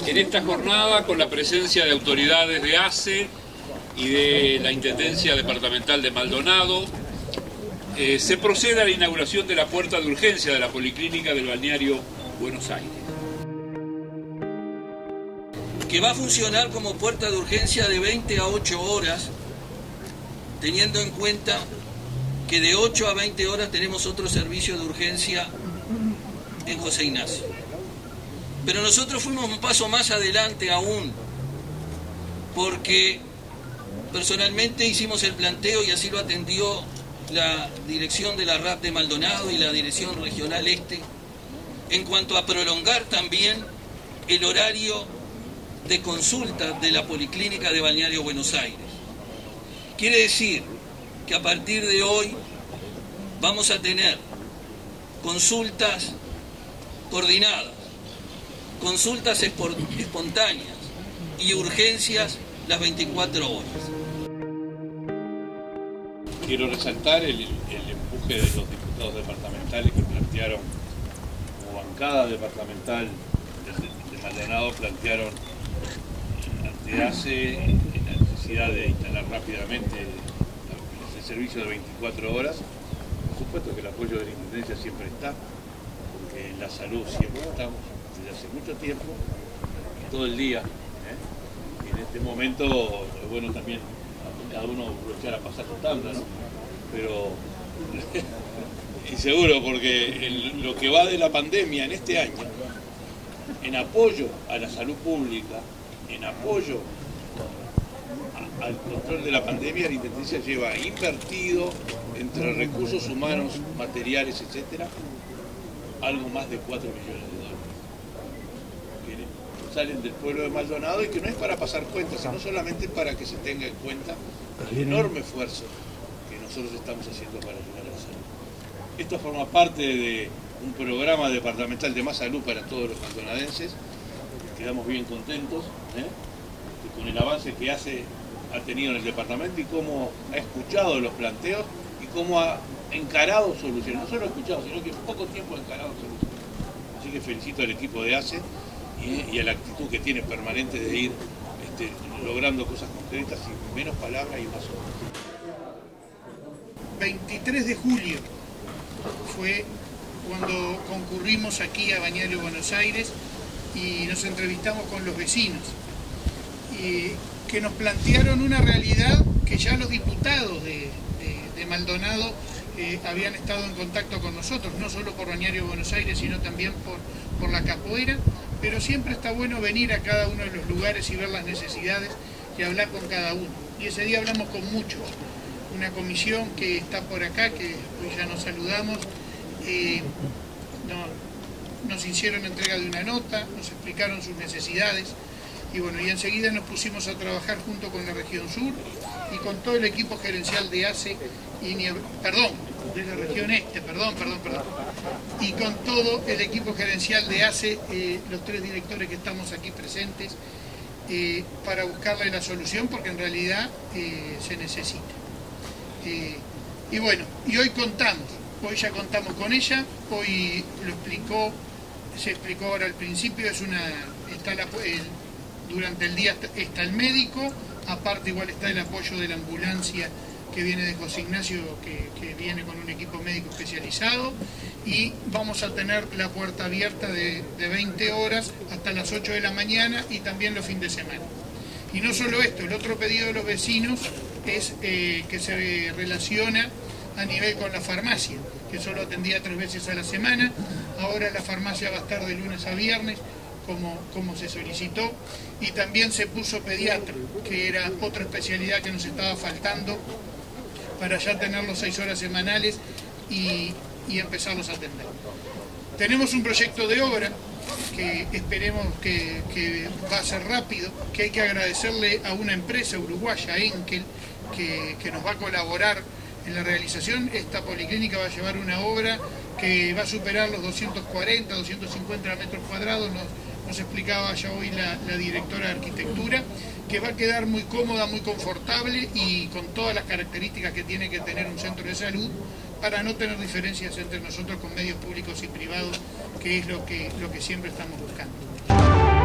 En esta jornada, con la presencia de autoridades de ACE y de la Intendencia Departamental de Maldonado, se procede a la inauguración de la puerta de urgencia de la Policlínica del Balneario Buenos Aires, que va a funcionar como puerta de urgencia de 20 a 8 horas, teniendo en cuenta que de 8 a 20 horas tenemos otro servicio de urgencia en José Ignacio. Pero nosotros fuimos un paso más adelante aún, porque personalmente hicimos el planteo y así lo atendió la dirección de la RAP de Maldonado y la Dirección Regional Este, en cuanto a prolongar también el horario de consulta de la Policlínica de Balneario Buenos Aires. Quiere decir que a partir de hoy vamos a tener consultas coordinadas, consultas espontáneas y urgencias las 24 horas. Quiero resaltar el empuje de los diputados departamentales que plantearon, como bancada departamental de Maldonado, plantearon ante ACE la necesidad de instalar rápidamente el servicio de 24 horas. Por supuesto que el apoyo de la Intendencia siempre está, porque en la salud siempre estamos, desde hace mucho tiempo, todo el día. Y en este momento es bueno también cada uno aprovechar a pasar su tanda, ¿no? Pero y seguro, porque lo que va de la pandemia en este año, en apoyo a la salud pública, en apoyo al control de la pandemia, la Intendencia lleva invertido entre recursos humanos, materiales, etcétera, algo más de 4 millones de dólares. Que salen del pueblo de Maldonado y que no es para pasar cuentas, sino solamente para que se tenga en cuenta el enorme esfuerzo que nosotros estamos haciendo para ayudar a la salud. Esto forma parte de un programa departamental de más salud para todos los maldonadenses. Quedamos bien contentos con el avance que ha tenido en el departamento y cómo ha escuchado los planteos y cómo ha encarado soluciones. No solo escuchado, sino que en poco tiempo ha encarado soluciones. Así que felicito al equipo de ACE y a la actitud que tiene permanente de ir logrando cosas concretas y menos palabras y más obras. 23 de julio fue cuando concurrimos aquí a Balneario Buenos Aires y nos entrevistamos con los vecinos, que nos plantearon una realidad que ya los diputados de Maldonado habían estado en contacto con nosotros, no solo por Balneario Buenos Aires, sino también por la Capoeira, pero siempre está bueno venir a cada uno de los lugares y ver las necesidades y hablar con cada uno. Y ese día hablamos con muchos, una comisión que está por acá, que hoy ya nos saludamos, nos hicieron entrega de una nota, nos explicaron sus necesidades, y bueno, y enseguida nos pusimos a trabajar junto con la región sur y con todo el equipo gerencial de ACE de la región este, y con todo el equipo gerencial de ACE, los 3 directores que estamos aquí presentes, para buscarle la solución, porque en realidad se necesita. Y bueno, y hoy ya contamos con ella, hoy se explicó ahora al principio, durante el día está el médico, aparte igual está el apoyo de la ambulancia que viene de José Ignacio, que viene con un equipo médico especializado, y vamos a tener la puerta abierta de 20 horas hasta las 8 de la mañana y también los fines de semana. Y no solo esto, el otro pedido de los vecinos es que se relaciona a nivel con la farmacia, que solo atendía 3 veces a la semana, ahora la farmacia va a estar de lunes a viernes, como se solicitó, y también se puso pediatra, que era otra especialidad que nos estaba faltando para ya tener los 6 horas semanales y empezarlos a atender. Tenemos un proyecto de obra que esperemos que va a ser rápido, que hay que agradecerle a una empresa uruguaya, Enkel, que nos va a colaborar en la realización. Esta policlínica va a llevar una obra que va a superar los 240, 250 metros cuadrados, nos explicaba ya hoy la directora de arquitectura, que va a quedar muy cómoda, muy confortable y con todas las características que tiene que tener un centro de salud, para no tener diferencias entre nosotros con medios públicos y privados, que es lo que siempre estamos buscando.